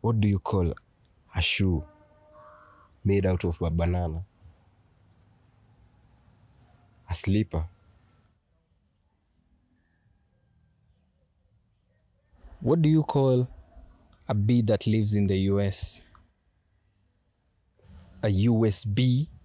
What do you call a shoe made out of a banana? A slipper. What do you call a bee that lives in the US? A USB